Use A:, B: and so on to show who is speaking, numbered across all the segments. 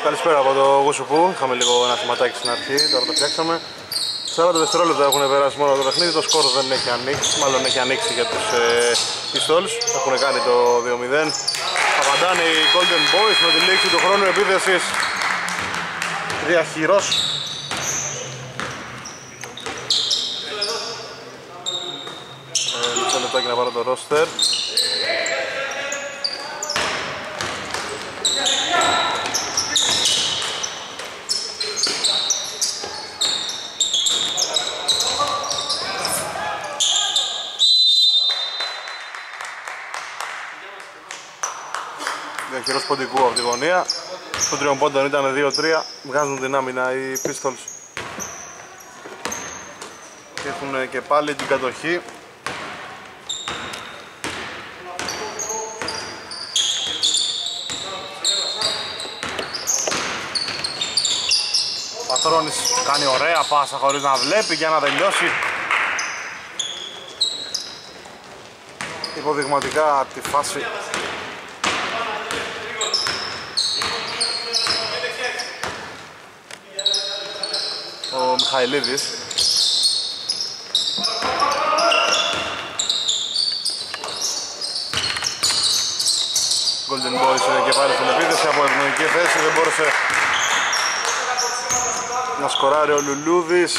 A: Καλησπέρα από το Γουσουπού. Είχαμε λίγο ένα θεματάκι στην αρχή, τώρα το φτιάξαμε. 40 δευτερόλεπτα έχουν περάσει μόνο το παιχνίδι, το σκορ δεν έχει ανοίξει, μάλλον έχει ανοίξει για τους Pistols. Έχουν κάνει το 2-0. Απαντάνε οι Golden Boys με τη λήξη του χρόνου επίθεσης. Διαχειρός. Λεπτό λεπτάκι να πάρω το roster. Διαχειρός ποντικού από τη γωνία. Στο τριών πόντων ήταν 2-3. Βγάζουν την άμυνα οι Pistols. Και έχουν και πάλι την κατοχή. Πατρώνης κάνει ωραία πάσα χωρίς να βλέπει για να τελειώσει υποδειγματικά τη φάση. Ο Μιχαηλίδης. Golden Boys είναι και πάλι στην επίθεση από ευνοϊκή θέση, δεν μπόρεσε να σκοράρει ο Λουλούδης.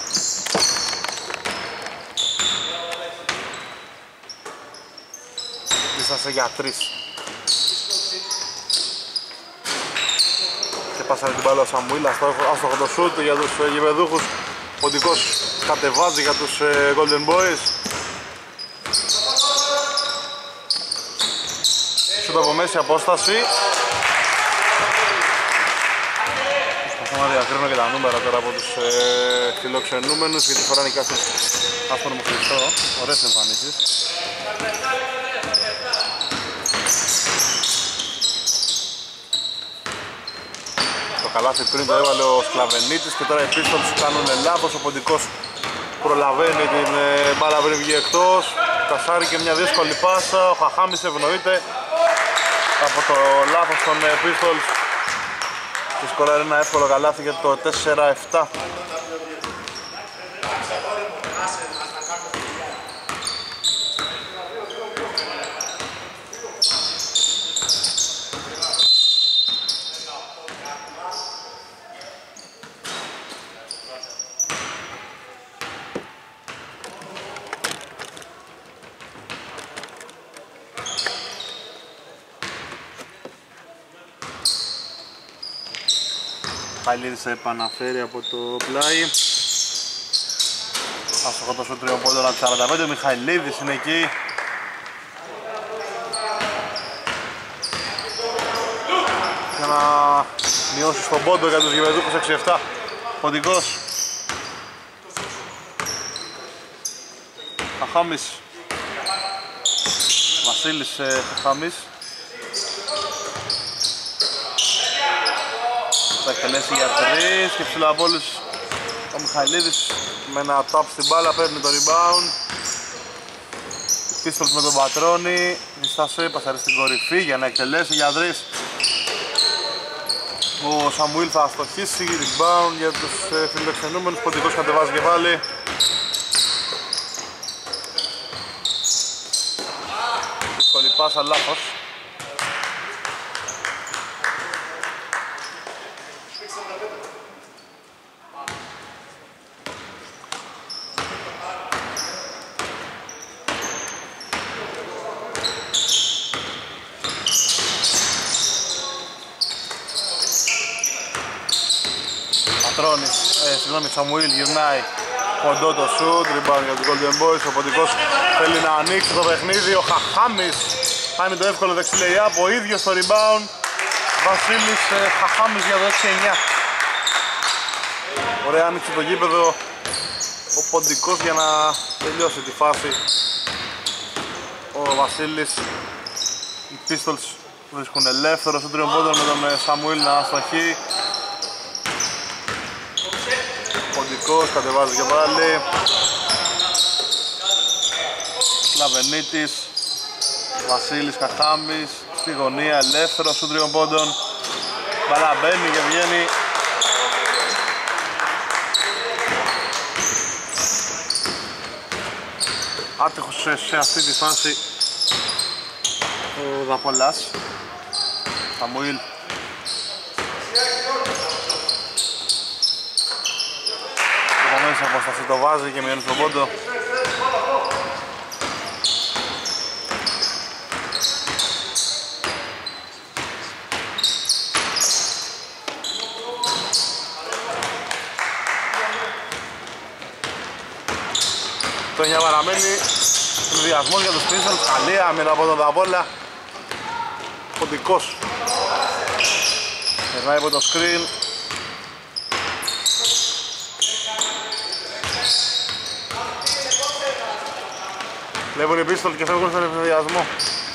A: Ήσασε για 3. Και πάσανε την μπάλα ο Σαμουήλ, άστοχο το σούτ για τους γηπεδούχους. Ποντικός κατεβάζει για τους Golden Boys. Σούτ από μέση απόσταση. Προσπαθώ να διακρίνω και τα νούμερα τώρα από τους φιλοξενούμενους, γιατί φοράνε και αυτούς άσπρο μου χρηστό. Ωραίες εμφανίσεις. Το καλάθι πριν το έβαλε ο Σκλαβενίτης και τώρα οι Pistols κάνουν λάθος. Ο Ποντικός προλαβαίνει την μπάλα πριν βγει εκτός. Κασάρει και μια δύσκολη πάσα. Ο Χαχάμης ευνοείται από το λάθος των Pistols και σκοράρει ένα εύκολο καλάθι για το 4-7. Χαλίδης επαναφέρει από το πλάι. Άστοχο το σούτ τριών πόντων από 45. Ο Μιχαηλίδης είναι εκεί. Για να μειώσει στον πόντο για τους γηπεδούχους 6-7. Ποντικός. Χαχάμης. Βασίλης Χαχάμης. Θα εκτελέσει για 3 και ψηλά από όλους ο Μιχαηλίδης με ένα tap στην μπάλα, παίρνει το rebound. Pistols με τον Πατρώνη, διστάσσε, πασάρει στην κορυφή για να εκτελέσει για 3. Ο Σαμουήλ θα αστοχίσει, rebound για τους φιλοξενούμενους, Ποντικός κατεβάζει και πάλι. Δύσκολη πάσα, λάθος. Συγγνώμη, Σαμουήλ γυρνάει κοντό το σουτ, rebound για τους Golden Boys. Ο Ποντικός θέλει να ανοίξει το παιχνίδι. Ο Χαχάμης κάνει το εύκολο δεξί layup, ο ίδιος το rebound. Βασίλης Χαχάμης για το 6-9. Ωραία, άνοιξε το γήπεδο ο Ποντικός για να τελειώσει τη φάση. Ο Βασίλης, οι Pistols βρίσκουν ελεύθερο στον τριών πόντων με τον Σαμουήλ να αστοχεί. Ποντικός κατεβάζει και πάλι. Σλαβενίτης, Βασίλης Χαχάμης στη γωνία, ελεύθερο στους τριών πόντων. Μπαλά μπαίνει και βγαίνει. Άτυχος σε αυτή τη φάση ο Δαπολάς. Σαμουήλ. Από μέσα αποστασία το βάζει και μειώνει στον πόντο. Το 9 παραμένει. Συνδυασμός για τους Pistons. Καλή άμυνα από τον Δαπόλα. Ποντικός. Περνάει από το screen. Βλέπουν οι Pistons και φεύγουν στον συνδυασμό.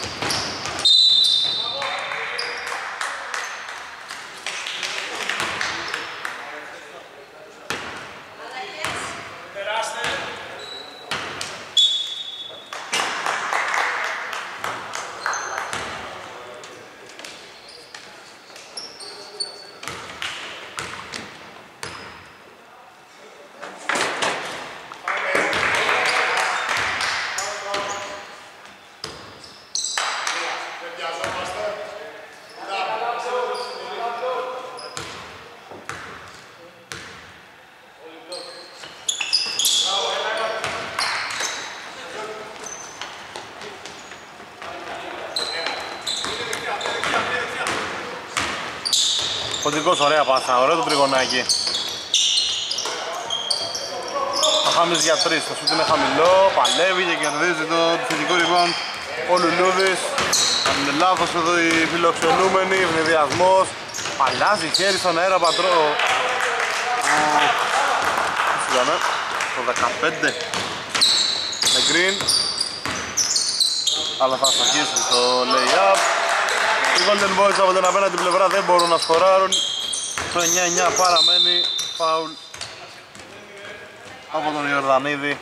A: Ποντικός, ωραία πάσα, ωραίο το τριγωνάκι. Χάμις για 3, το σούτ είναι χαμηλό, παλεύει και κερδίζει το θετικό rebound ο Λουλούδης. Αν είναι λάθος εδώ οι φιλοξενούμενοι, ευνηδιασμός. Αλλάζει χέρι στον αέρα πατρό. Το 15 με green. Αλλά θα στοχίσει στο lay-up. Οι Golden Boys από την απέναντι πλευρά δεν μπορούν να σκοράρουν. Το 9-9 παραμένει φάουλ από τον Ιορδανίδη.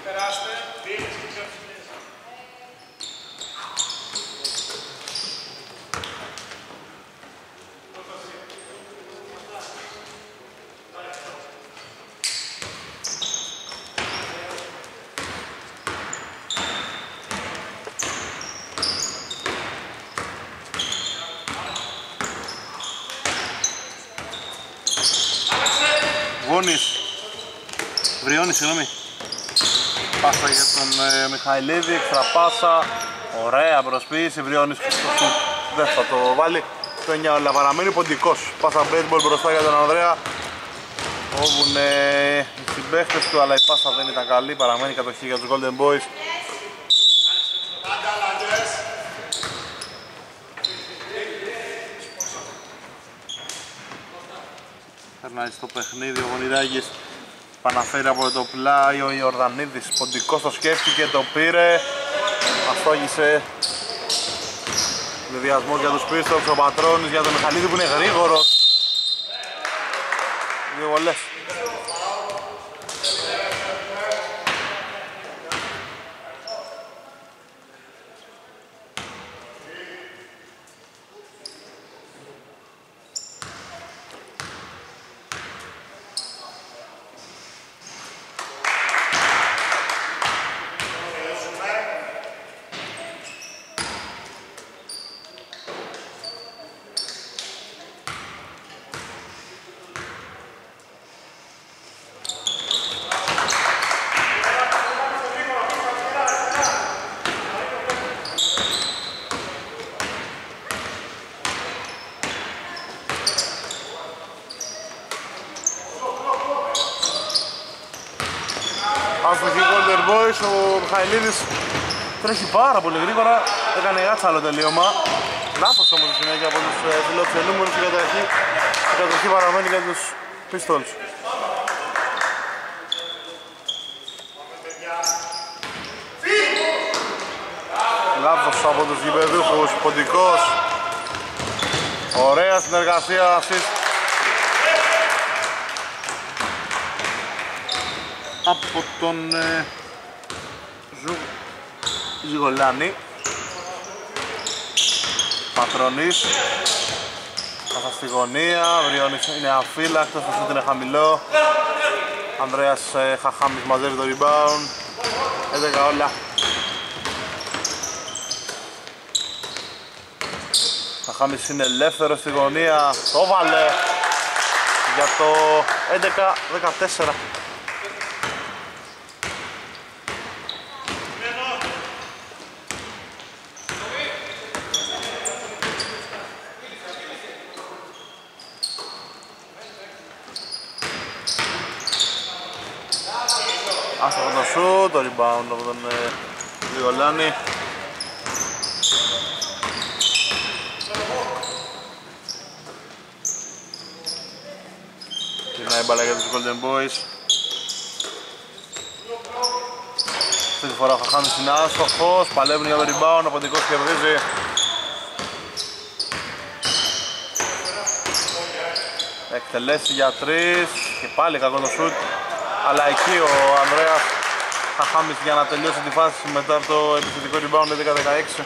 A: Βριώνει, συγγνώμη. Πάσα για τον Μιχαηλίδη, έξτρα πάσα. Ωραία προσποίηση, Βριώνης στο σουτ. Δεν θα το βάλει. Το 9 όλα παραμένει ποντικός. Πάσα baseball μπροστά για τον Ανδρέα. Όβουν οι συμπαίχτες του, αλλά η πάσα δεν ήταν καλή. Παραμένει κατοχή για τους Golden Boys. Περνάει στο παιχνίδι ο Γονιδάκης. Παναφέρει από το πλάι ο Ιορδανίδης. Ποντικός το σκέφτηκε, το πήρε. Αστόγησε. Συνδυασμός για τους Pistons, ο Πατρώνης για τον Μιχαλίδη που είναι γρήγορος. 2 βολές. Άστοχη Golden Boys, ο Μιχαηλίδης τρέχει πάρα πολύ γρήγορα, έκανε γάτσα άλλο τελείωμα. Λάθος όμως η συνέχεια από τους φιλοξενούμενους, η κατοχή παραμένει για τους Pistons. Λάθος από τους γηπεδούχους, Ποντικός. Ωραία συνεργασία, assist από τον Ζιγολάνη. Πατρώνης. Έχασα στη γωνία, Βριώνης είναι αφύλακτος, το σούτ είναι χαμηλό. Ανδρέας Χαχάμης μαζεύει το rebound. 11 όλα. Χαχάμης είναι ελεύθερος στη γωνία, το βάλε για το 11-14. Άστοχο το σουτ, το rebound από τον Βιολάνη. Γυρνάει η μπάλα για τους Golden Boys. Αυτή τη φορά ο Χαχάμης είναι άστοχος, παλεύουν για το rebound, ο Ποντικός κερδίζει. Εκτελέσει για 3 και πάλι κακό το σουτ. Αλλά εκεί ο Ανδρέας Χαχάμης για να τελειώσει τη φάση μετά από το επιθετικό rebound 11-16.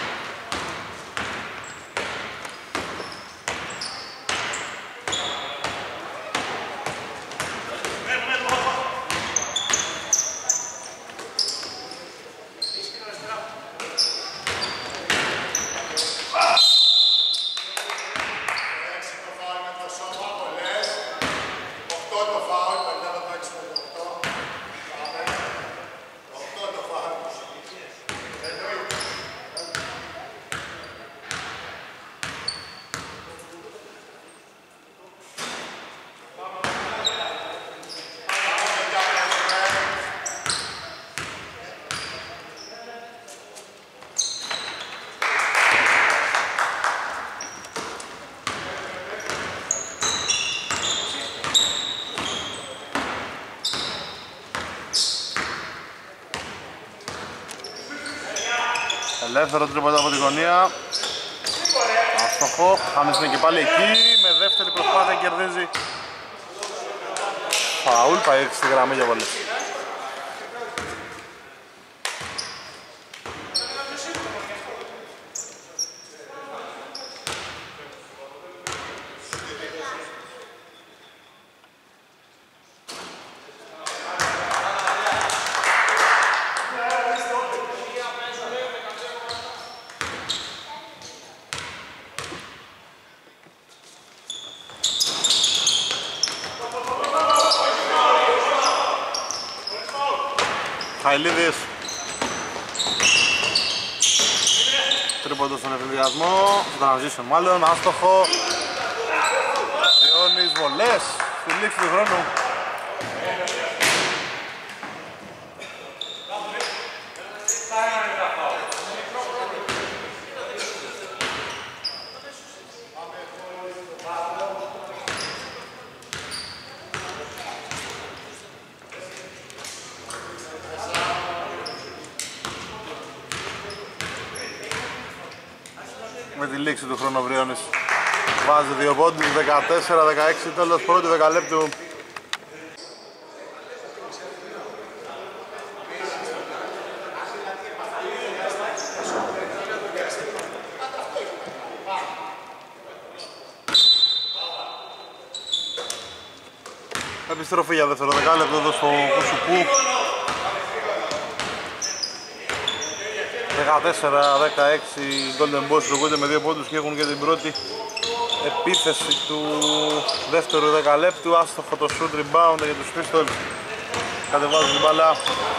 A: Ελεύθερο τρίποντα από τη γωνία. Αστοχό. Χάμης είναι και πάλι εκεί. Με δεύτερη προσπάθεια κερδίζει. Φαούλ, πάει στη γραμμή για βολές. Χαηλίδης. Τρίποντο στον εφηδιασμό, στον transition μάλλον, άστοχο. Ριώνης, βολές στη λήξη του χρόνου. Με τη λήξη του χρόνου ο Βριώνης βάζει 2 πόντους, 14-16, τέλος πρώτου δεκαλέπτου. Επιστροφή για δεύτερο δεκάλεπτο εδώ στο Κουσουπού. 14-16 Golden Boys προκούνται με 2 πόντους και έχουν και την πρώτη επίθεση του δεύτερου δεκαλέπτου. Άστοχο το shoot rebound για τους Pistols. Κατεβάζουν την μπάλα.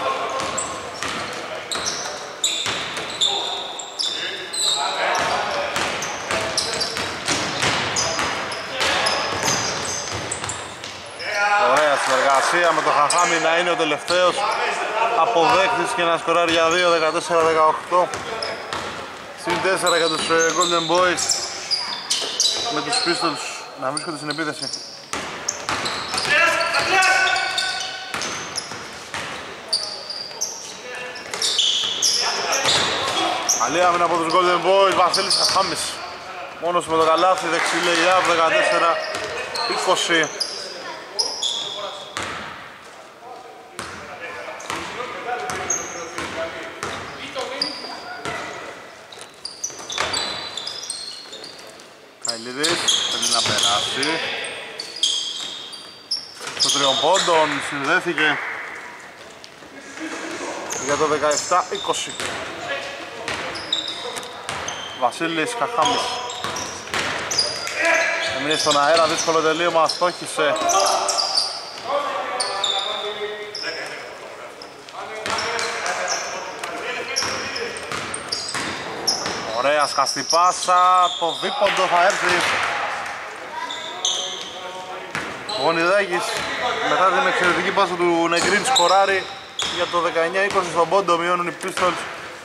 A: Ωραία συνεργασία με το Χαχάμι να είναι ο τελευταίος αποδέκτης και να σκοράρει για 2, 14-18. Συν 4 για τους Golden Boys με τους Pistols να βρίσκονται στην επίθεση. Καλή άμυνα από τους Golden Boys, Βασίλης Χαχάμης μόνος με το καλάθι, δεξί lay-up, 14-20. Μιχαηλίδης θέλει να περάσει. Στο τριών πόντων συνδέθηκε για το 17-20. Βασίλης Χαχάμης έμεινε στον αέρα, δύσκολο τελείωμα, στόχισε. Ωραία σκαστή πάσα, το δίποντο θα έρθει. Ο Γονιδάκης μετά την εξαιρετική πάσα του Νεγκρίν σκοράρει για το 19-20 στον πόντο, μειώνουν οι Pistols.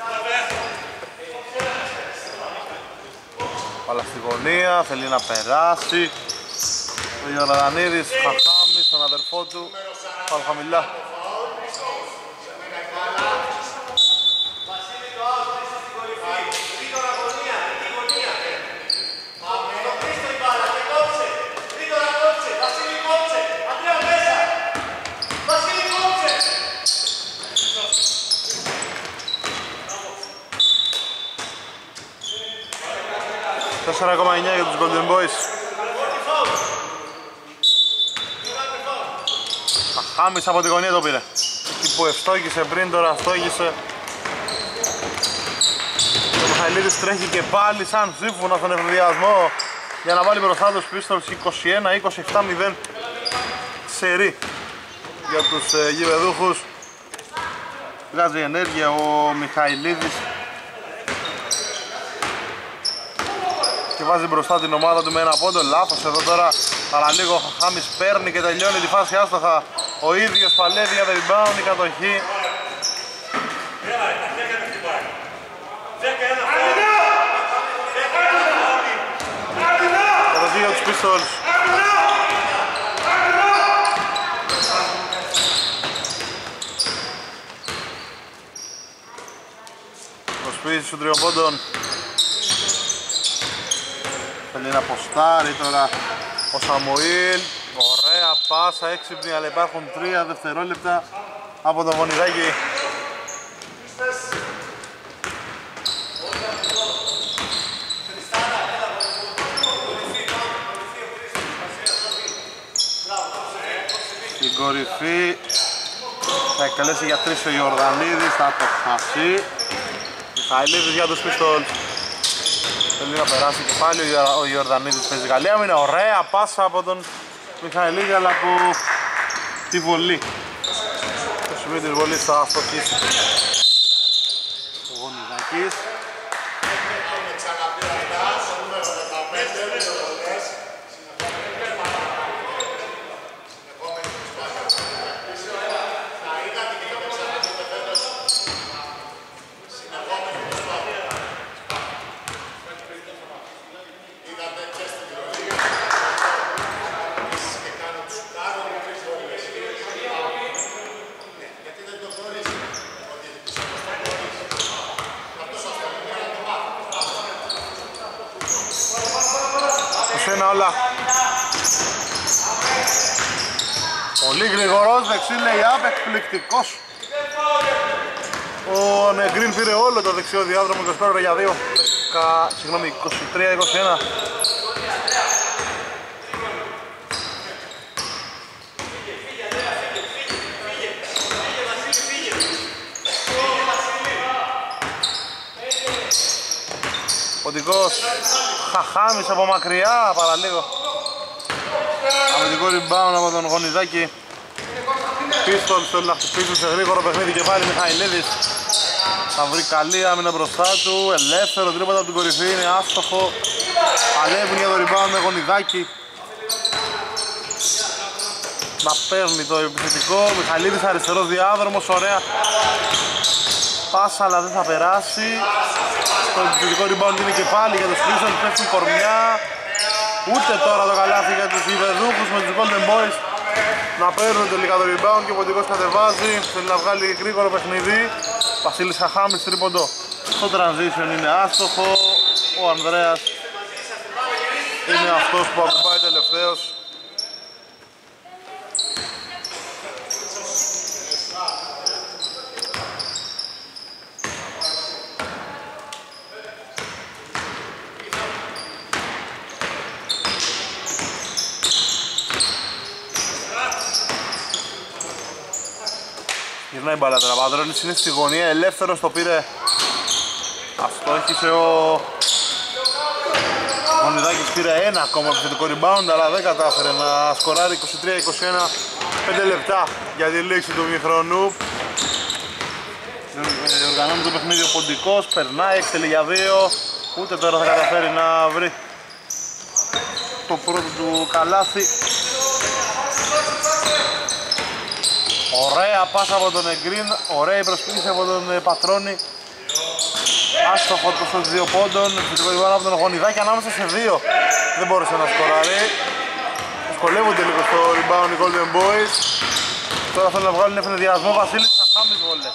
A: Πάλα στη γωνία, θέλει να περάσει. Ο Ιορδανίδης, Χαχάμης, τον αδερφό του, πάλι χαμηλά. Τέσσερα 4,9 για τους Golden Boys. Χάμις από τη γωνία το πήρε. Εκεί που ευστόχησε πριν, τώρα στόχησε. Ο Μιχαηλίδης τρέχει και πάλι σαν σύμφωνα στον ευρωδιασμό για να βάλει μπροστά τους Pistols 21-27-0 σερί για τους γηπεδούχους. Βγάζει ενέργεια ο Μιχαηλίδης και βάζει μπροστά την ομάδα του με ένα πόντο. Λάθος εδώ τώρα, παραλίγο ο Χάμις παίρνει και τελειώνει τη φάση άστοχα. Ο ίδιος παλεύει για το rebound, η κατοχή. Κατοχή για τους Pistols. Προσπίση των τριών πόντων. Θέλει να ποστάρει τώρα ο Σαμουήλ. Ωραία πάσα, έξυπνη, αλλά υπάρχουν 3 δευτερόλεπτα από τον Γονιδάκη. Στην κορυφή θα εκτελέσει για 3 ο Ιορδανίδης, θα το χάσει. Μιχαηλίδης για τους Pistols. Θέλει να περάσει και πάλι ο Ιορδανίδης, παίζει καλή άμυνα. Ωραία πάσα από τον Μιχαηλίδη, αλλά από τη βολή. Το σημείο της βολής θα αστοχίσει ο Γονιδάκης. Όλα. Πολύ γρηγορός, δεξί lay-up, εκπληκτικός. Ο Νεγκρίν πήρε όλο το δεξιό διάδρομο, 25 για 2. 23-21. Ποντικός Χαχάμις από μακριά, παραλίγο. Αμυντικό rebound από τον Γονιδάκη. Pistols θέλει να χτυπήσουν σε γρήγορο παιχνίδι και πάλι Μιχαηλίδης. Θα βρει καλή άμυνα μπροστά του, ελεύθερο τρίποντα από την κορυφή, είναι άστοχο. Παλεύουν για το rebound με Γονιδάκη. Να παίρνει το επιθετικό, Μιχαηλίδης αριστερός διάδρομος, ωραία πάσα αλλά δεν θα περάσει. Το επιθετικό rebound είναι και πάλι για τους Pistols, πέφτουν κορμιά. Ούτε τώρα το καλάθι για τους γηπεδούχους με τους Golden Boys να παίρνουν τελικά το rebound και ο Ποντικός κατεβάζει, θέλει να βγάλει γρήγορο παιχνίδι. Βασίλης Χαχάμης τρίποντο στο transition είναι άστοχο. Ο Ανδρέας είναι αυτός που ακουμπάει τελευταίος. Γυρνάει η μπάλα τώρα, Παντρώνης είναι στη γωνία, ελεύθερος, το πήρε. Αστόχησε ο Μονιδάκης, πήρε ένα ακόμα επιθετικό rebound, αλλά δεν κατάφερε να σκοράρει. 23-21, 5 λεπτά για τη λήξη του ημιχρονού. Οργανώνει το παιχνίδι ο Ποντικός, περνάει, εκτελεί για 2. Ούτε τώρα θα καταφέρει να βρει το πρώτο του καλάθι. Ωραία πάσα από τον Εγκρίν, ωραία η προσποίηση από τον Πατρώνη. Άστοχο το στους 2 πόντων, επιθετικό rebound από τον Γονιδάκη ανάμεσα σε 2. Δεν μπόρεσε να σκοράρει. Δυσκολεύονται λίγο στο rebound οι Golden Boys. Τώρα θέλουν να βγάλουν ευνηδιασμό, Βασίλης θα χάμεις βόλες.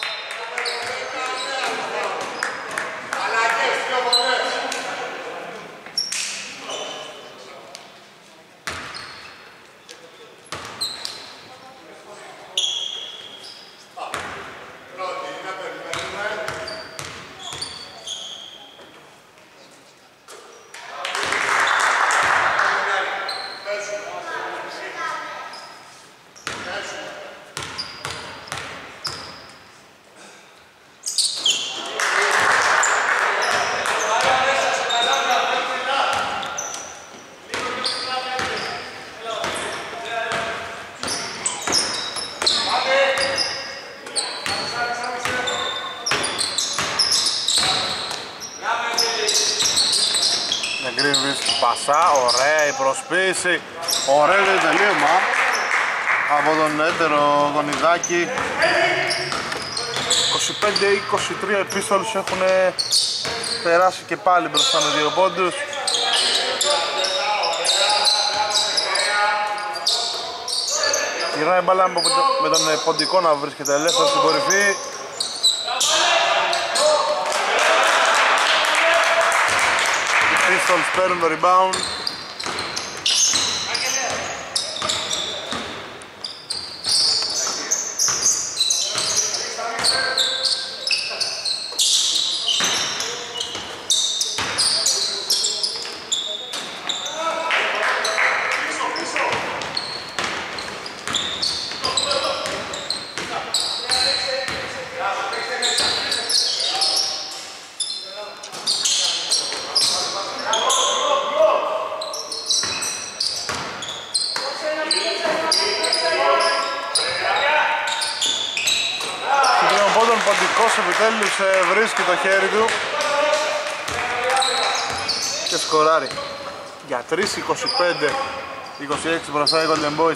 A: Πασά, ωραία η προσποίηση, ωραίο το τελείωμα από τον έτερο Γονιδάκη. 25-23 οι Pistols έχουν περάσει και πάλι μπροστά με 2 πόντους. Γυρνάει μπάλα με τον Ποντικό να βρίσκεται ελεύθερο στην κορυφή. Pistols παίρνουν το rebound. Ποντικός επιτέλους βρίσκει το χέρι του και σκοράρει για 3-25-26 μπροστά οι Golden Boys.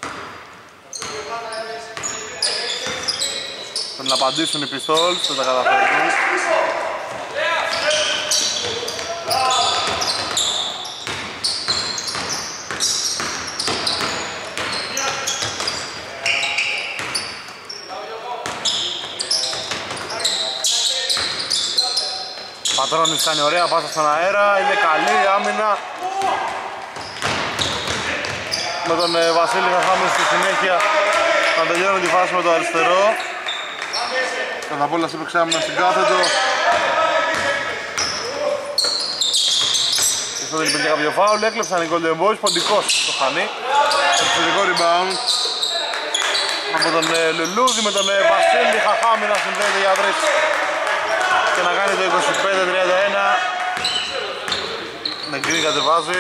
A: Πρέπει να απαντήσουν οι Pistols, δεν τα καταφέρουν. Πατρώνης κάνει ωραία πάσα στον αέρα, είναι καλή η άμυνα. Με τον Βασίλη Χαχάμι στη συνέχεια να τελειώνει τη φάση με το αριστερό. Κατά απ' όλα έπαιξε άμυνα στην κάθετο. Και αυτό δεν υπήρχε κάποιο φάουλ, έκλεψαν οι Golden Boys, Ποντικός το χάνει. Επιθετικό rebound από τον Λουλούδη με τον Βασίλη Χαχάμι να συνδέεται για 3 και να κάνει το 25-31. Νεγκρή κατεβάζει.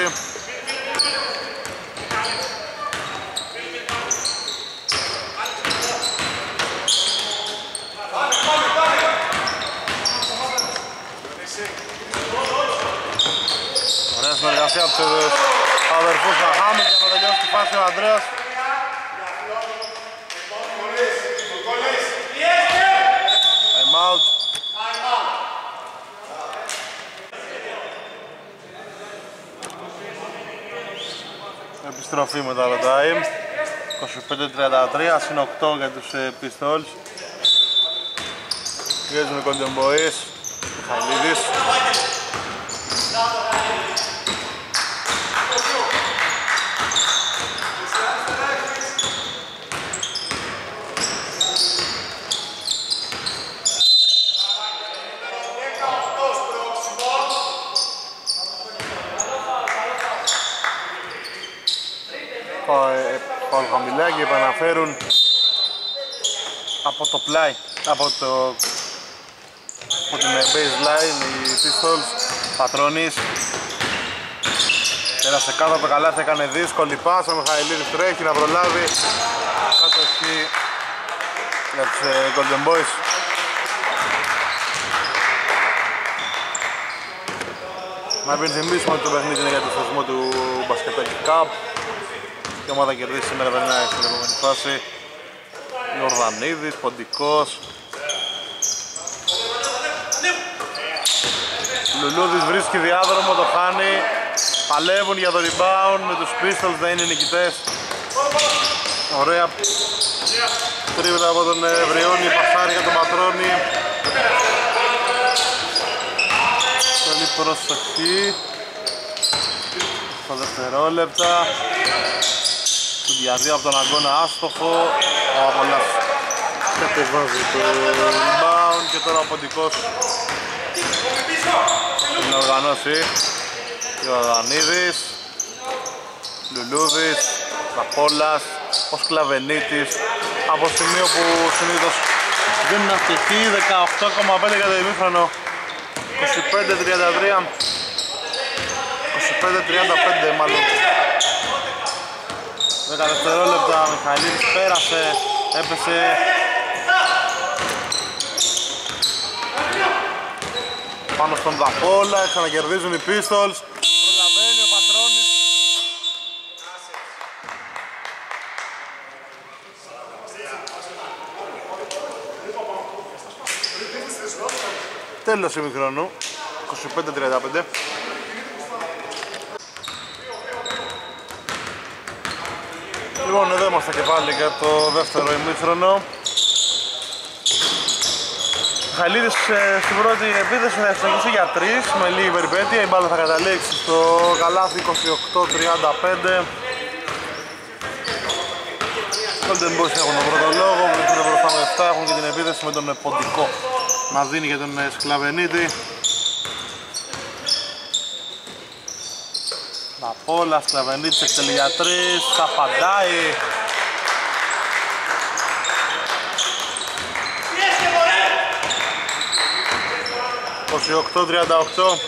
A: Ωραία συνεργασία από τους αδερφούς Χαχάμι για να τελειώσει τη φάση ο Ανδρέας. Time out. Επιστροφή μετά το time. 25-33, συν 8 για τους Pistols. Βγάζουν οι Golden Boys. Μιχαηλίδης. Πάλι χαμηλά και επαναφέρουν από το πλάι, από την baseline οι Pistols. Πατρώνης πέρασε κάτω από το καλάθι, έκανε δύσκολη πάσα. Ο Μιχαηλίδης τρέχει να προλάβει. Κατοχή για τους Golden Boys. Να υπενθυμίσουμε ότι το παιχνίδι είναι για το θεσμό του Μπασκετάκι Cup. Η ομάδα κερδίσει σήμερα, περνάει στην επόμενη φάση. Ιορδανίδης, Ποντικός. Λουλούδης βρίσκει διάδρομο, το χάνει. Παλεύουν για το rebound με τους Pistols, δεν είναι νικητές. Ωραία τρίβτα από τον Ευριώνη, πασάρι για τον Πατρώνη. Θέλει προσοχή στα δευτερόλεπτα. Του διαδύο από τον αγώνα άστοχο. Ο Απολάς κατεβάζει το rebound και τώρα ο Ποντικός την οργανώσει. Ιωδανίδης, Λουλούδης, Απόλας, ο Σκλαβενίτης. Από σημείο που συνήθως δεν είναι αστυχή, 18,5 για το ημίχρονο. 25-33, 25-35 μάλλον. 10 δευτερόλεπτα, Μιχαηλίδης πέρασε, έπεσε πάνω στον Δαπόλα, ξανακερδίζουν οι Pistols. Προλαβαίνει ο Πατρώνης. Τέλος ημιχρόνου, 25-35. Λοιπόν, εδώ είμαστε και πάλι για το δεύτερο ημίχρονο. Μιχαηλίδης στην πρώτη επίθεση θα συνεχίσει για 3 με λίγη περιπέτεια. Η μπάλα θα καταλήξει στο καλάθι 28-35. Golden Boys έχουν τον πρώτο λόγο, βρίσκονται μπροστά με 7, έχουν και την επίθεση με τον Ποντικό να δίνει για τον Σκλαβενίτη. Ναπόλα, Σκλαβενίτης εκτελεί για 3, απαντάει. 28-38.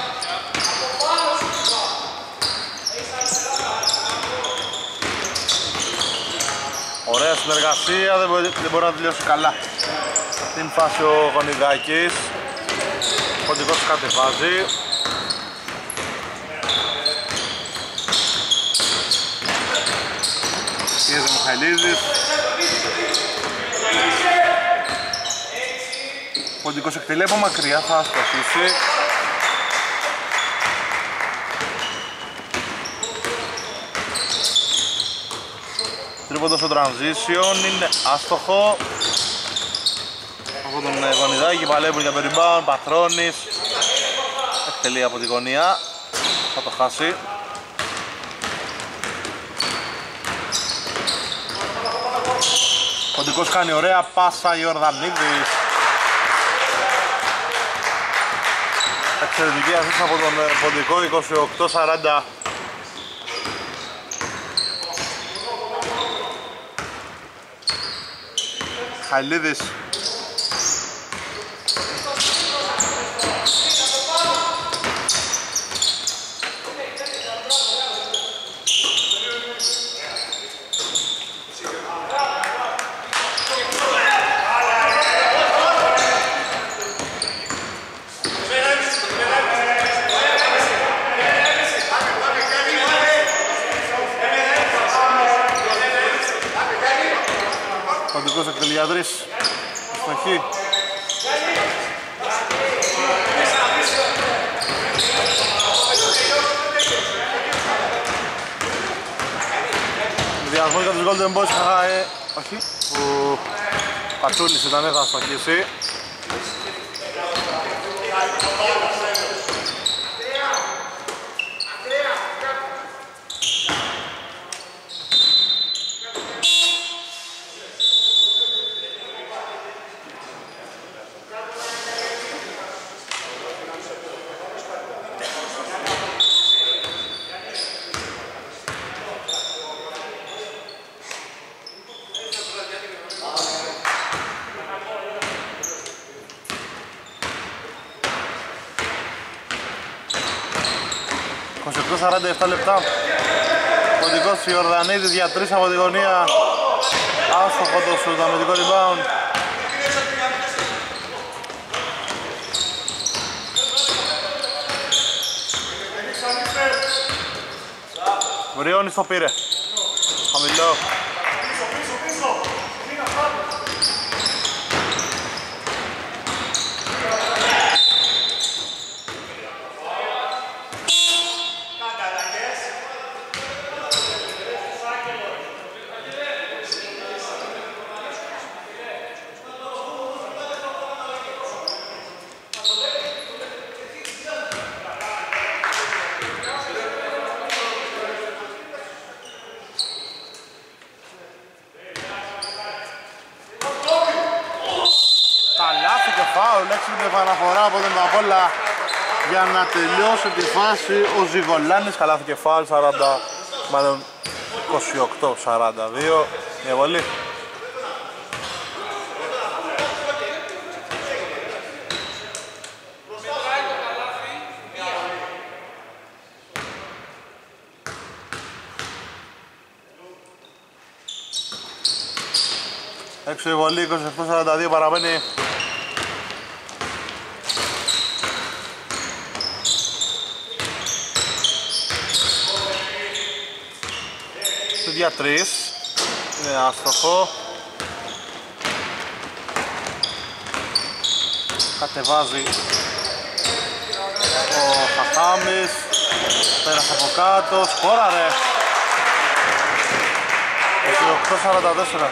A: Ωραία συνεργασία, δεν μπορεί να τελειώσει καλά την φάση ο Γονιδάκης. Ο Ποντικός κατεβάζει. Πιέζει ο Μιχαηλίδης. Ο Ποντικός εκτελεί από μακριά, θα ασκοσίσει. Τρίποντο στο transition, είναι άστοχο. Από τον Γονιδάκη παλεύουν για το rebound, Πατρώνης. Εκτελεί από τη γωνία, θα το χάσει. Ποντικός κάνει ωραία πάσα, Ιορδανίδης. Εξαιρετική assist από τον Ποντικό, 28-40. Χαλίδης. Ποντικός εκτελιαδρής. Στοχή. Διασμός για τους Golden Boys, όχι, ο Πατσούλης ήταν, θα στοχίσει. 47 λεπτά. Ποντικός Ιορδανίδης για 3 από τη γωνία. Άστοχο το σουτ, αμυντικό rebound. Βριώνης το πήρε. Χαμηλό. Έξυπνη επαναφορά από τον Παπόλα για να τελειώσει τη φάση ο Ζιγολάνης. Καλάθι και φάουλ, 28-42 διαβολή. Έξω η βολή, 28-42 παραμένει. Για 3 είναι άστοχο. Κατεβάζει ο Χαχάμης, πέρασε από κάτω, σκόραρε 28-44.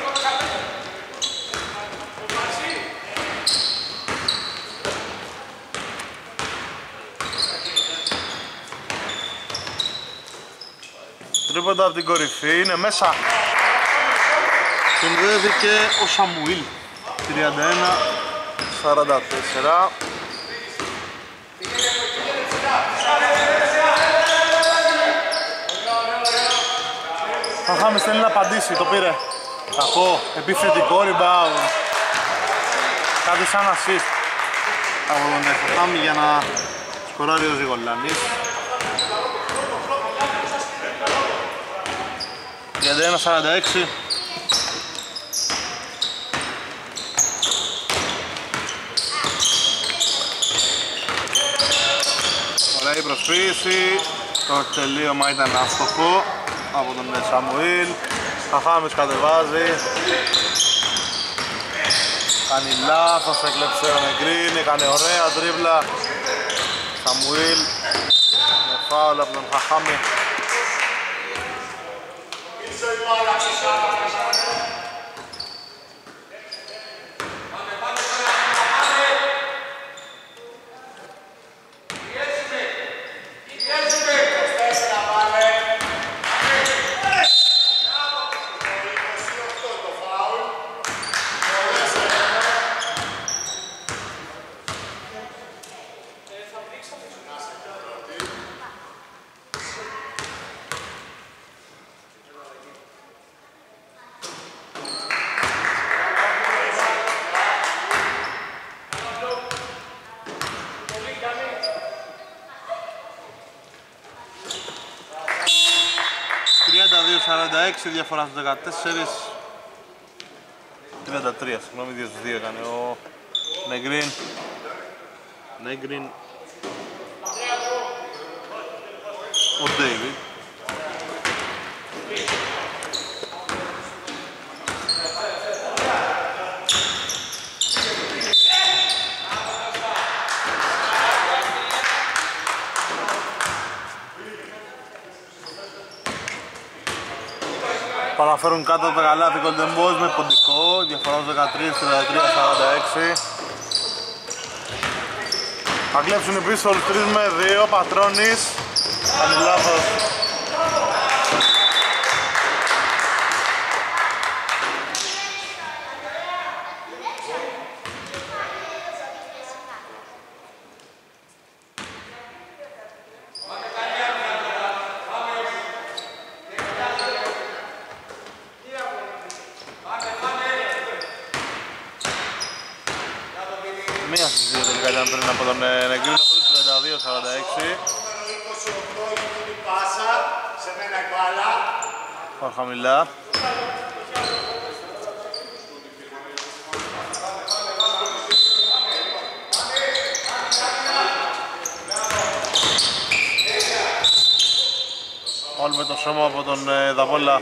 A: Τρίποντα από την κορυφή, είναι μέσα. Συνδέθηκε ο Σαμουήλ. 31-44. Χαχάμις θέλει να απαντήσει, το πήρε. Κακό, επιθετικό rebound. Κάτι σαν assist από τον Χαχάμι για να σκοράρει ο Ζιγολάνης. 31-46. Ωραία η προσποίηση. Το τελείωμα ήταν άστοχο από τον Σαμουήλ. Χαχάμις κατεβάζει. Κάνει λάθος, έκλεψε ο Νεγκριν, έκανε ωραία τρίβλα. Σαμουήλ με φάουλ από τον Χαχάμι. Διαφορά στους 14, 33, συγγνώμη, 2-2 έκανε ο Νεγκριν, ο Ντέιβιντ. Παραφέρουν κάτω το καλάθι Golden Boys με ποντικό, διαφορά 13-33-46. Θα κλέψουν οι πίσω 3 με 2, Πατρώνης, κάνει λάθος. Μία στις δύο τελικά ήταν πριν από τον Νεγκρίνο, 32-46. Πάρα χαμηλά. Όλοι με το σώμα από τον Δαβόλα.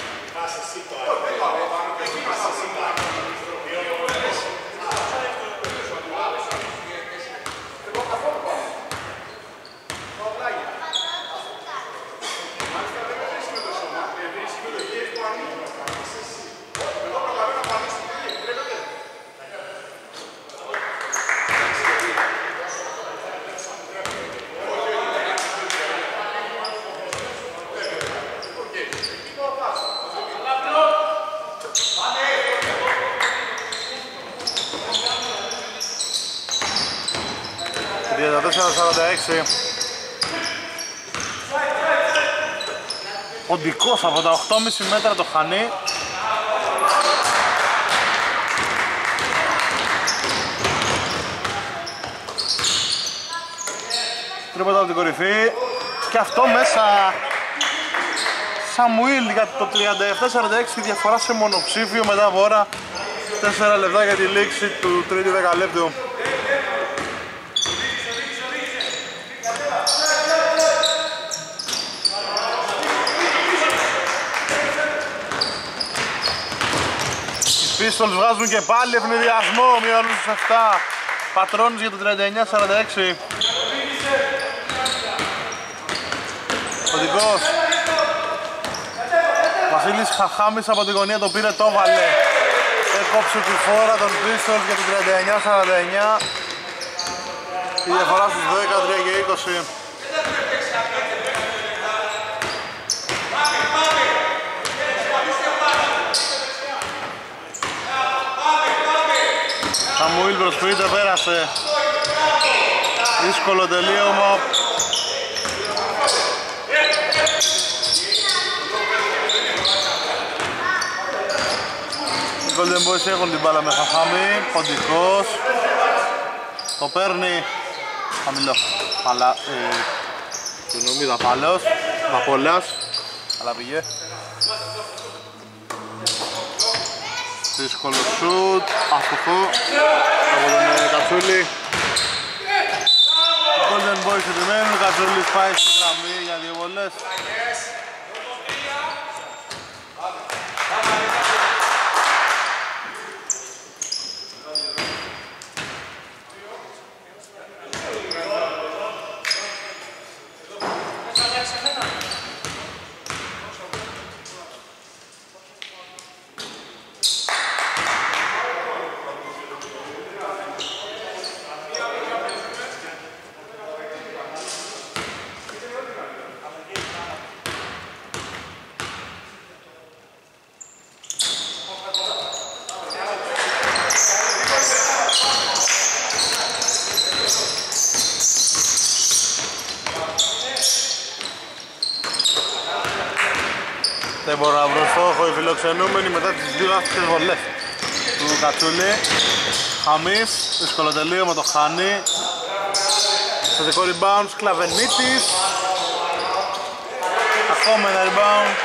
A: Ποντικός από τα 8,5 μέτρα το χανεί. Τρίποντα από την κορυφή και αυτό μέσα. Σαμουήλ για το 37-46, διαφορά σε μονοψήφιο μετά από ώρα 4 λεπτά για τη λήξη του τρίτου δεκαλέπτου. Οι Pistols βγάζουν και πάλι ευνηδιασμό, μειώνουν στους 7. Πατρώνης για το 39-46. Ποντικός. Βασίλης Χαχάμης από την γωνία το πήρε, το βάλε. Έκοψε τη φόρα των Pistols για το 39-49. Η διαφορά στους 10, 3 και 20. Σαμουήλ προσποιείται, πέρασε. Δύσκολο τελείωμα. Οι Golden Boys έχουν την μπάλα με Χαχάμι. Ποντικός. Το παίρνει χαμηλό. Αλλά συγγνώμη, Δαπάλος. Δαπόλας. Αλλά πήγε. Δύσκολο σουτ, άστοχο από τον Κατσούλη. Οι Golden Boys επιμένουν, ο Κατσούλης πάει στη γραμμή για 2 βολές. Δεν μπορώ να βρω στόχο οι φιλοξενούμενοι μετά τις 2 άστοχες βολές του Κατσούλη. Χαμής, δύσκολο τελείωμα, το χάνει. Θετικό rebound, Σκλαβενίτης. Ακόμα ένα rebound.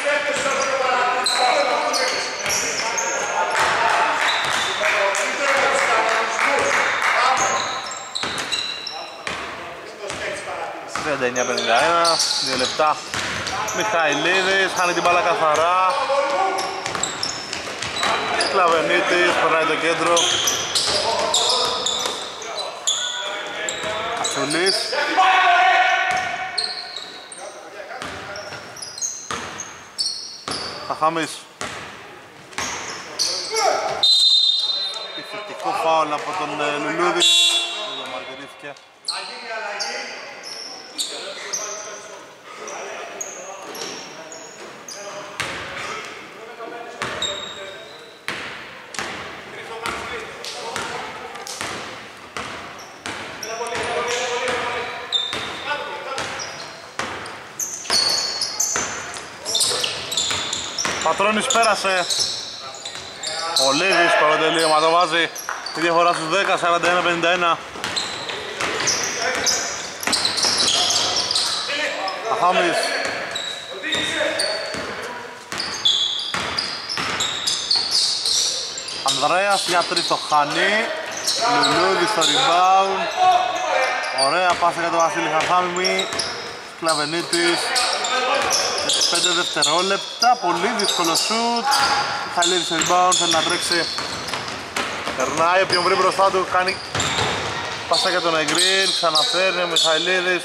A: (39-51), 2 λεπτά. Μιχαηλίδης, χάνει την μπάλα καθαρά. Σκλαβενίτης, περνάει το κέντρο. Κατσούλης. Χαχάμης. Επιθετικό φάουλ από τον Λουλούδη. Δεν διαμαρτυρήθηκε. Πατρώνης πέρασε. Ο Λίδης παροτελείωμα το βάζει. Η διαφορά στους 10, 41-51. Αχάμις. Ανδρέας για 3 το χάνει. Λουλούδης στο rebound. Ωραία πάσα για τον Βασίλη Χαχάμι. Σκλαβενίτης. 5 δευτερόλεπτα. Πολύ δύσκολο σουτ. Μιχαηλίδης στο rebound, θέλει να τρέξει. Περνάει, όποιον βρει μπροστά του κάνει πάσα για τον Εγκρίν. Ξαναφέρνει ο Μιχαηλίδης.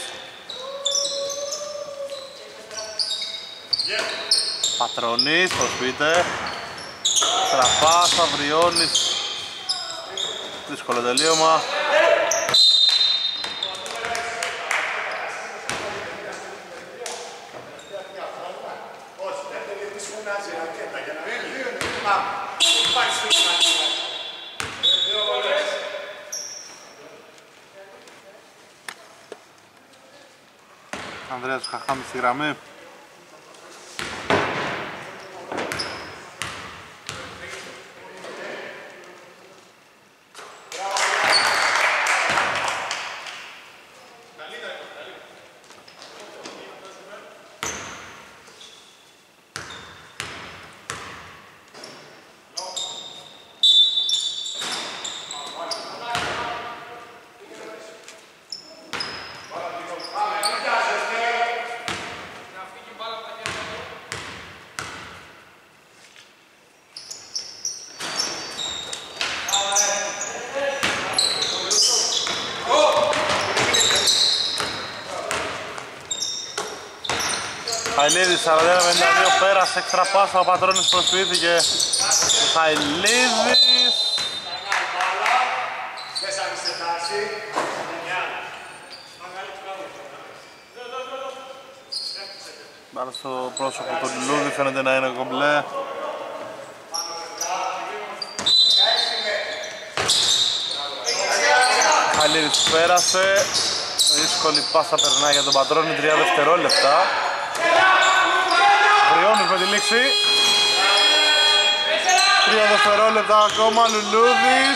A: Πατρονής, το σπίτε. Στραφάσα, Βριώνης. Δύσκολο τελείωμα. Ανδρέας Χαχάμης στη γραμμή. Μιχαηλίδης 41-52, πέρασε έξτρα πάσα, ο Πατρώνης προσποιήθηκε. Μιχαηλίδης. Μπάλα στο πρόσωπο του Λουλούδη, φαίνεται να είναι κομπλέ. Μιχαηλίδης πέρασε. Δύσκολη πάσα περνάει για τον Πατρώνη, 3 δευτερόλεπτα. Βριώνης με τη λήξη. 3 δευτερόλεπτα ακόμα, Λουλούδης.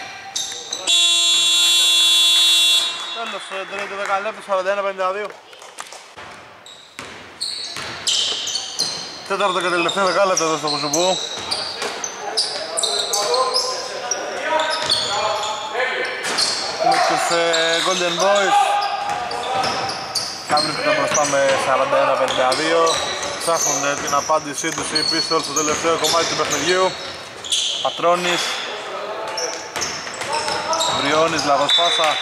A: Τέλος, τρίτο δεκαλέπτο, 41-52. Τέταρτο και τελευταίο δεκάλεπτο εδώ στο Κουσουμπού. Με τους Golden Boys. Βρίσκονται μπροστά με 41-52. Ψάχνουν την απάντησή τους οι Pistols στο τελευταίο κομμάτι του παιχνιδιού. Πατρώνης. Βριώνης, λάθος πάσα.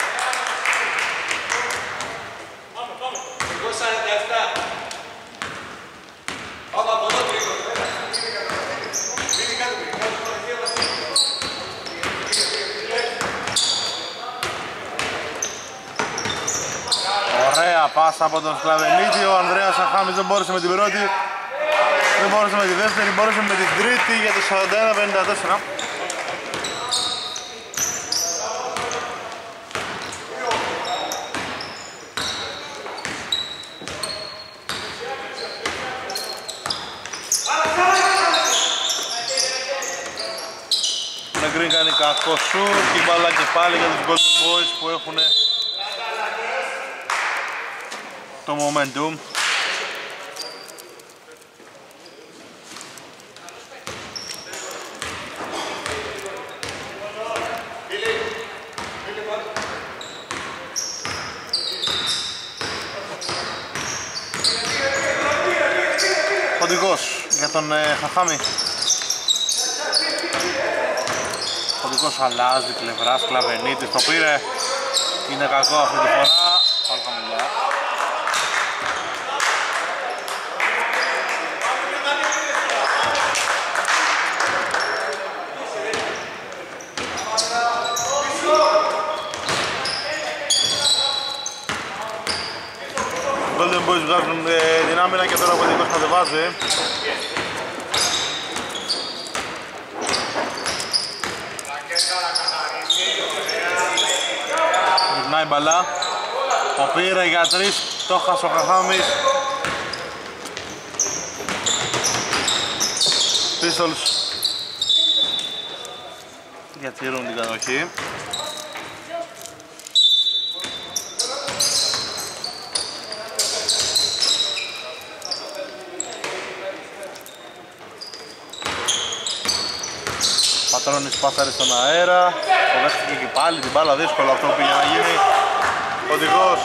A: Ωραία πάσα από τον Σκλαβενίτη, ο Ανδρέας Αχάμης δεν μπόρεσε με την πρώτη, δεν μπόρεσε με τη δεύτερη, μπόρεσε με την τρίτη για το 41-54. Ο Νεγκρίν κάνει κακό σουτ, η μπάλα και πάλι για τους Golden Boys που έχουν το momentum. Ποντικός για τον Χαχάμη. Ποντικός αλλάζει πλευρά, Σκλαβενίτης το πήρε. Είναι κακό αυτή τη φορά. Πάλι χαμηλά. Golden Boys βγάζουν την άμυνα και τώρα ο Ποντικός κατεβάζει. Γυρνάει μπαλά. Το πήρε για 3, το χάσε ο Χαχάμης. Pistols διατηρούν την κατοχή. Πατρώνης πάσαρε στον αέρα, το δέχτηκε και πάλι την μπάλα, δύσκολο αυτό που πήγε να γίνει. Οδηγός.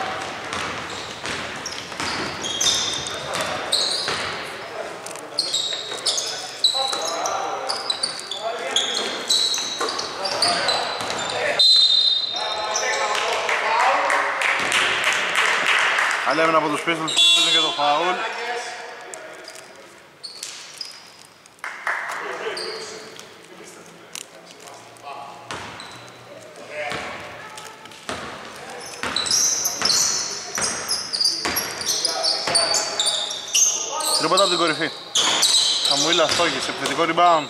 A: Άλλη έμενα από τους πίστολους που παίζουν και το φαούλ. Τρίποτα από την κορυφή. Σαμουήλ Αστόγης, επιθετικό rebound.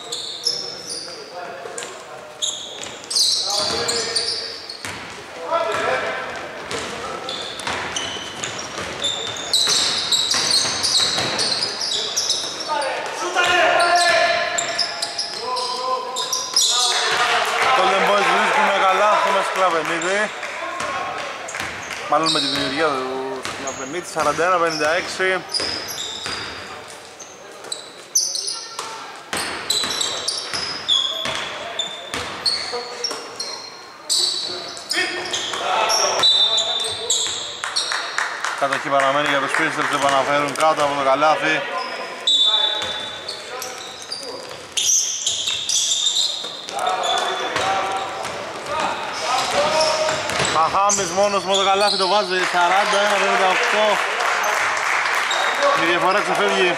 A: Μάλλον με τη δημιουργία του Σκλαβενίτη, 41-56. Κατοχή παραμένει για τους Pistons, δεν επαναφέρουν κάτω από το καλάθι. Χαχάμις μόνος με το καλάθι το βάζει, 41-58. Η διαφορά ξεφεύγει.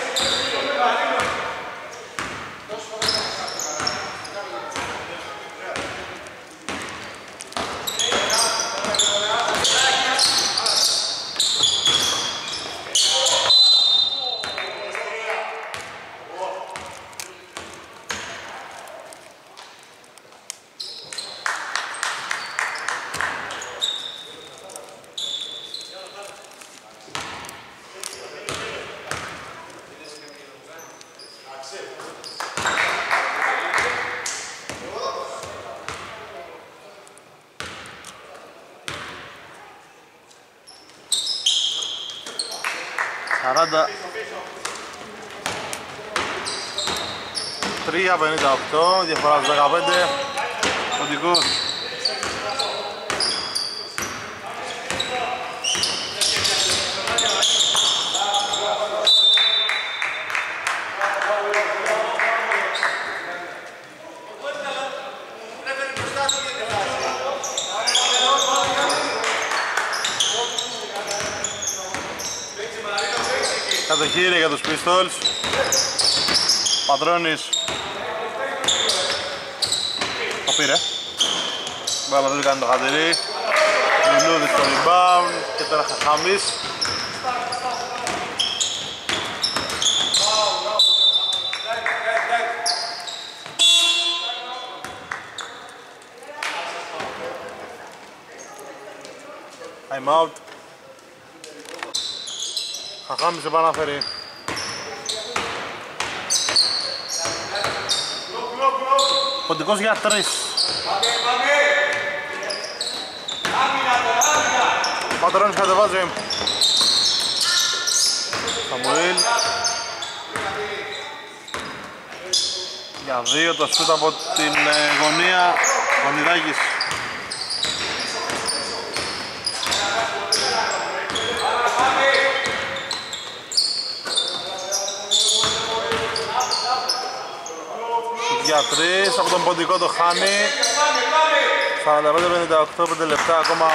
A: Σαράντα 3-58, διαφορά στους 15, Οδικός. Κατοχήρια για τους Pistols. Πατρώνης το πήρε. Μπάλα δεν κάνει το χατηρί. Λουλούδης στο rebound και τώρα Χαχάμις. Time out. Χαχάμις επαναφέρει. Ποντικός για 3. Πατρώνης κατεβάζει. Σαμουήλ. Για 2 το σούτ από την γωνία. Γονιδάκης. Για 3 από τον Ποντικό το χάνει. 45-58, 5 λεπτά ακόμα.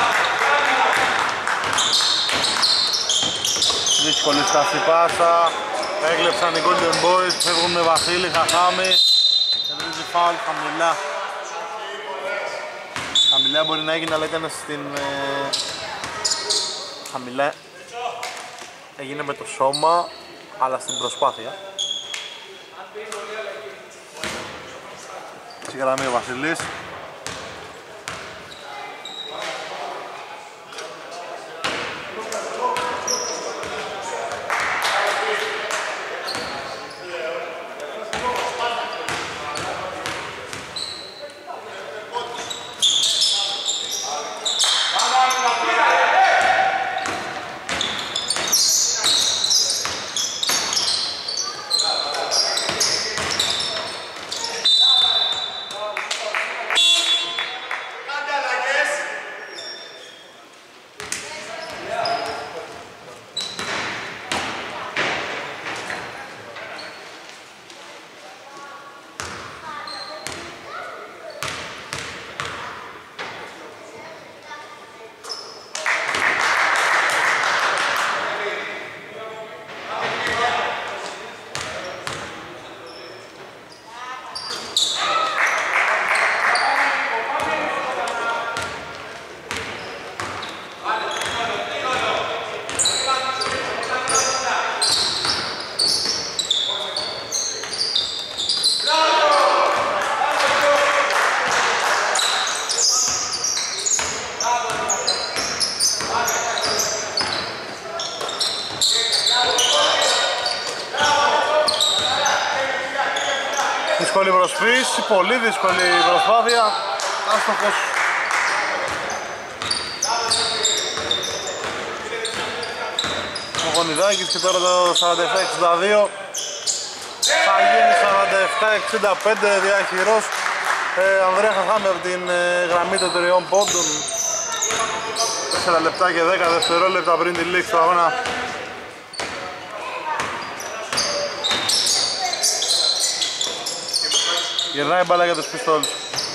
A: Δύσκολη στάση πάσα. Έκλεψαν οι Golden Boys, φεύγουν με Βασίλη, Χαχάμι. Κεντρίζει φάουλ χαμηλά. Χαμηλά μπορεί να έγινε, αλλά ήταν στην... Χαμηλά έγινε με το σώμα, αλλά στην προσπάθεια. Στη γραμμή ο Βασιλής. Δύσκολη προσποίηση, πολύ δύσκολη προσπάθεια. Άστοχος. Ο Γονιδάκης και τώρα το 47-62. Θα γίνει 47-65 διαχειρός. Ανδρέα Χαχάμε από την γραμμή των 3 πόντων. 4 λεπτά και 10 δευτερόλεπτα πριν τη λήξη του αγώνα. Γυρνάει μπάλα για τους Pistols.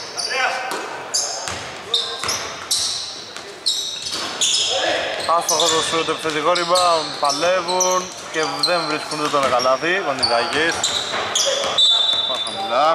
A: Άστοχο το επιθετικό rebound, παλεύουν και δεν βρίσκουν ούτε τον καλάθι. Γονιδάκης. Πάμε χαμηλά.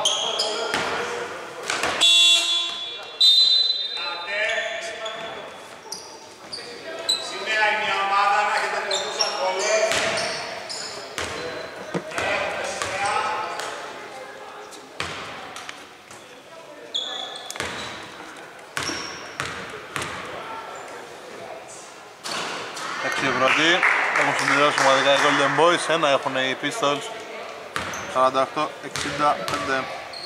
A: Έχουν συμπληρώσει ομαδικά οι Golden Boys, ένα έχουν οι Pistols. 48-65.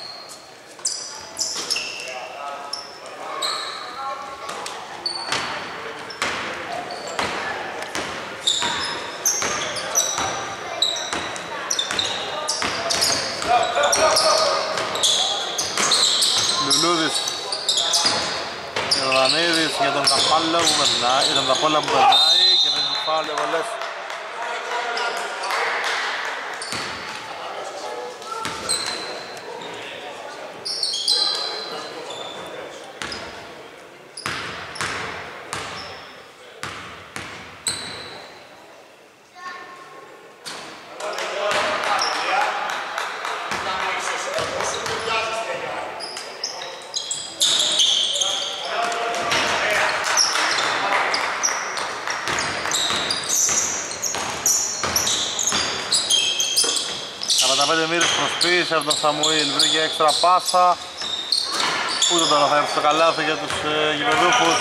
A: Λουλούδης Ιορδανίδης για τον Καπάλα που περνάει, για τον Καπόλα που περνάει και δεν τους φάουλ εβολές. Προσποίηση από τον Σαμουήλ, βρήκε έξτρα πάσα. Ούτε τώρα θα έρθει το καλάθι για τους γηπεδούχους.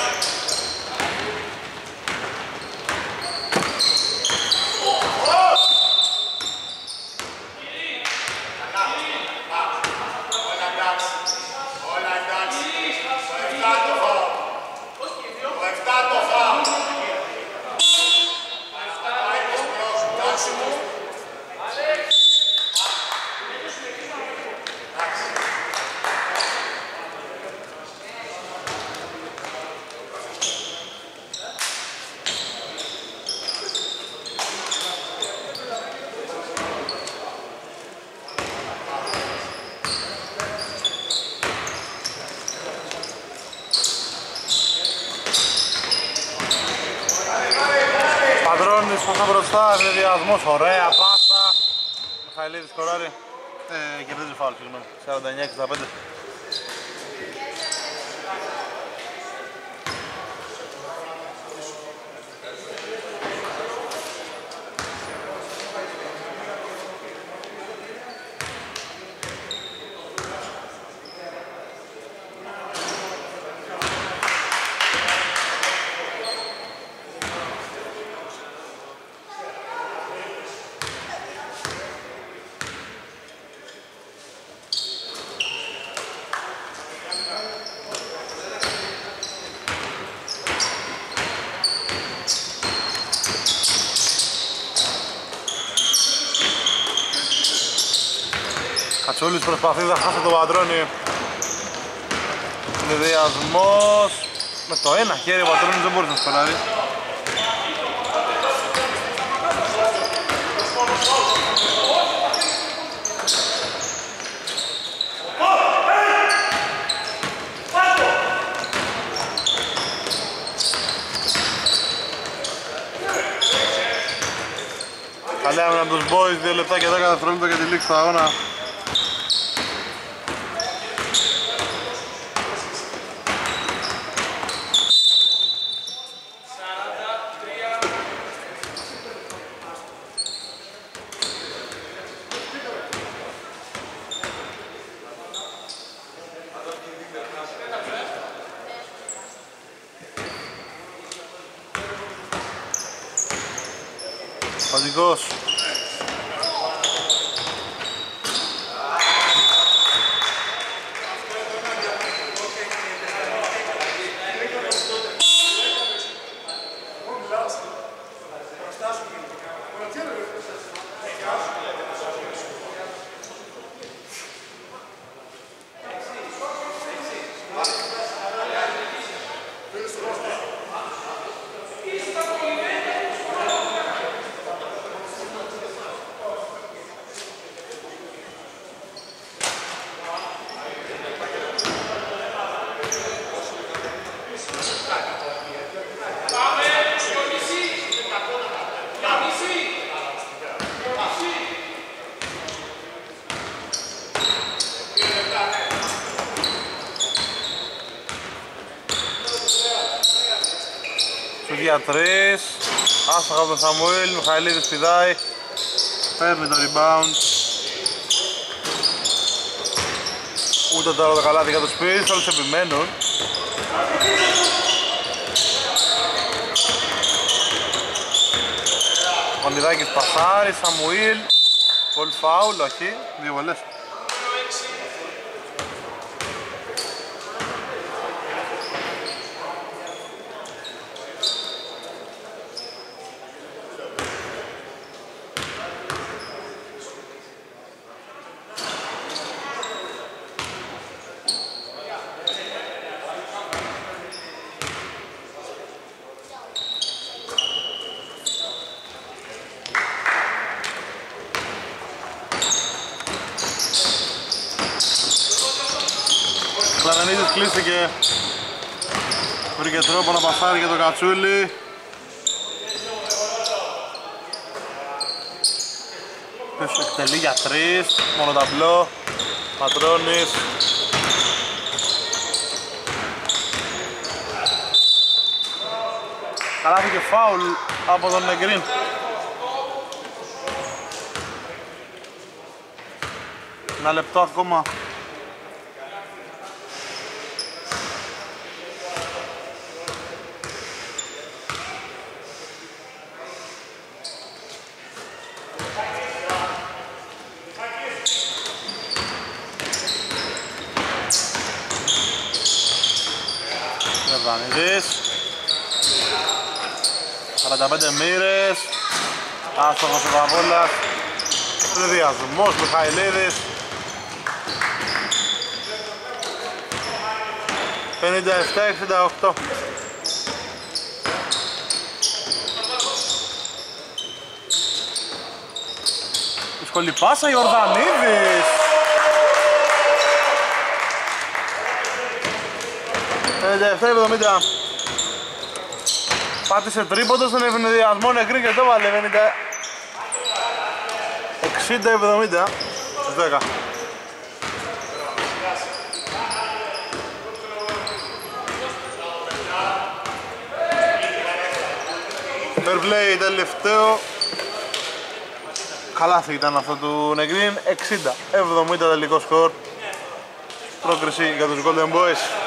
A: Πάσα μπροστά, συνδυασμός, ωραία πάσα. Μιχαηλίδης σκοράρει. Κερδίζει φάουλ, συγγνώμη. 49-65. Κατσούλης προσπαθεί να χάσει το πατρόνι. Συνδυασμός. Με το ένα χέρι ο πατρόνις δεν μπορεί να σκοράρει. Καλή άμυνα από τους boys, 2 λεπτά και 10 δευτερόλεπτα για τη λήξη του αγώνα. Παντικός. για 3. Άστοχα από τον Σαμουήλ, Μιχαηλίδης πηδάει. Παίρνει το rebound. Ούτε τώρα το καλάθι για τους Pistols, επιμένουν. Ο Νιδάκης πασάρει, Σαμουήλ. Πολύ φάουλ, όχι, δύο βολές. Κλαβενίδης κλείστηκε, βρήκε τρόπο να πασάρει για το Κατσούλη. Πες εκτελεί για 3, μόνο ταμπλό, Πατρώνης. Καλάθηκε φάουλ από τον Νεγκρίν. Ένα λεπτό ακόμα. Βανιδής 45 μοίρες. Άστοχος ο Παπούλας. Διασμός Μιχαηλίδης. 57-68. Δύσκολη πάσα, Ιορδανίδης. 57-70. Πάτησε τρίποντο στον ευνηδιασμό Νεκρή και το βάλε. 60-70 στους 10. Fair play τελευταίο. Καλάθι ήταν αυτό του Νεκρίν. 60-70 τελικό σκορ. Πρόκριση για τους Golden Boys.